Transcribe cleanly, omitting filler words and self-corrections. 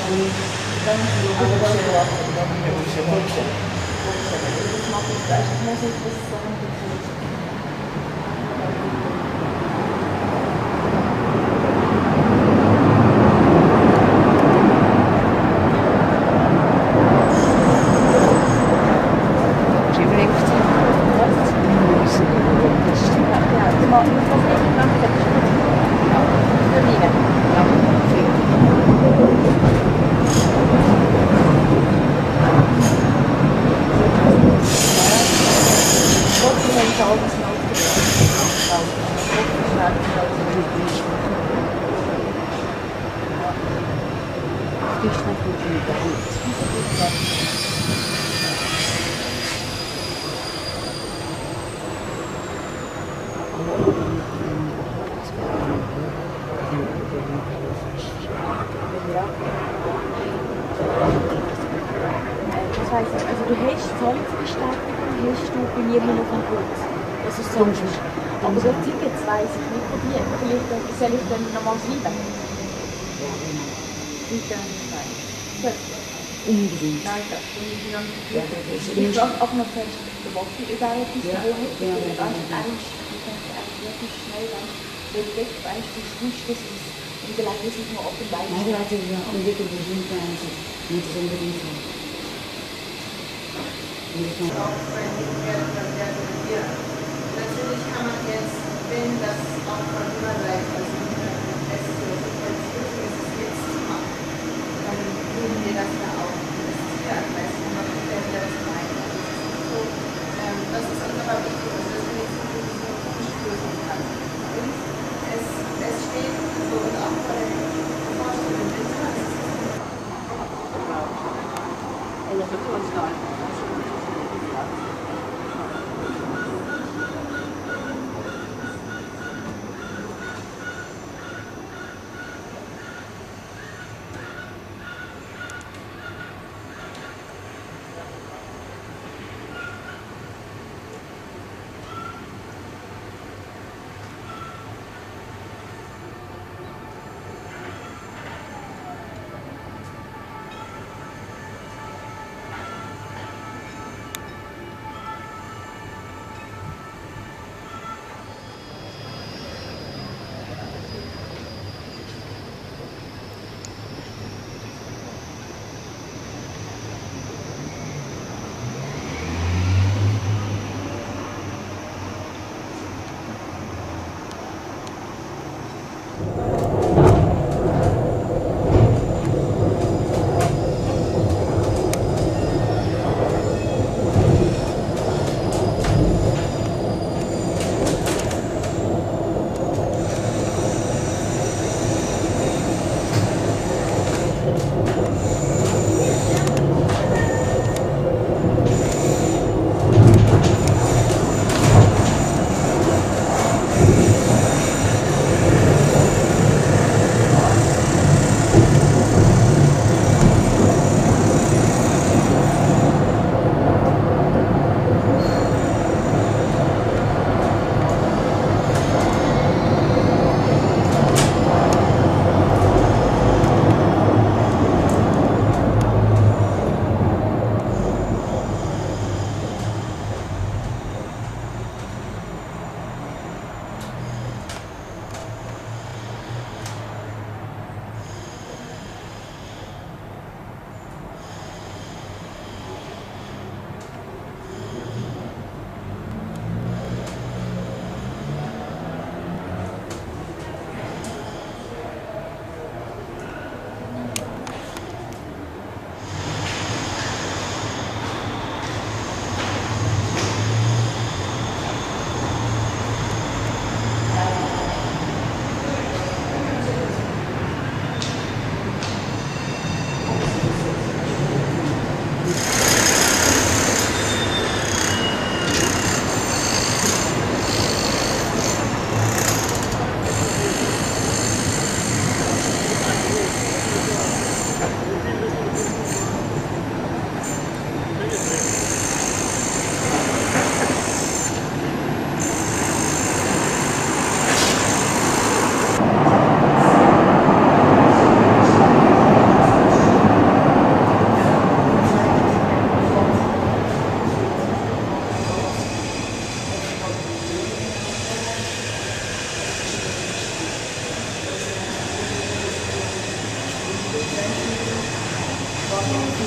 Also du hast Zahlungsbestätigung, hast du bei mir noch vom Bund. Das ist so. Aber so Tickets weiss ich nicht von dir. Vielleicht soll ich dann nochmal schreiben? Bitte nicht. Unbedingt. Nein, das ist nicht. Ich frage auch noch zuerst, was ich über etwas gewohnt habe. Wirklich schnell, wenn du weg weißt, du spürst das und dann ist es noch ab und weiter. Nein, das ist ja unbedingt nicht unbedingt so. Natürlich kann man jetzt, wenn das auch von ihrer Seite aus ist, jetzt zu machen, dann würden wir das ja auch investieren, weil es immer wieder das meinen. Das ist uns aber wichtig, dass das nicht so nicht lösen kann. Und es steht so und auch vor der Vorstellung im Internet. Forschung